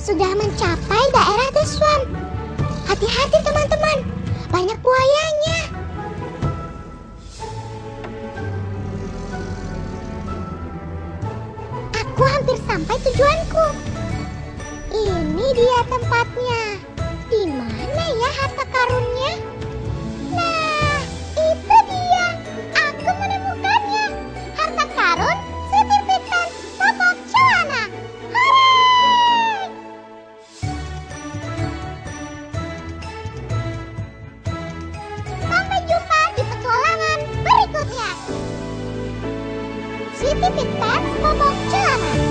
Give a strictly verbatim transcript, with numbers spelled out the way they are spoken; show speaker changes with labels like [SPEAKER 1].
[SPEAKER 1] sudah mencapai daerah The Swamp. Hati-hati teman-teman, banyak buayanya. Aku hampir sampai tujuanku. Ini dia tempatnya. Di mana ya harta karunnya? Nah, itu dia. Aku menemukannya. Harta karun sertifikat popok celana. Hooray! Sampai jumpa di petualangan berikutnya. Sertifikat popok celana.